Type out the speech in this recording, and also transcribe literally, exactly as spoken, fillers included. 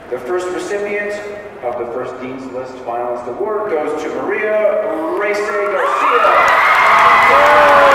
The first recipient of the first Dean's List Finalist Award goes to Maria Reyce Garcia.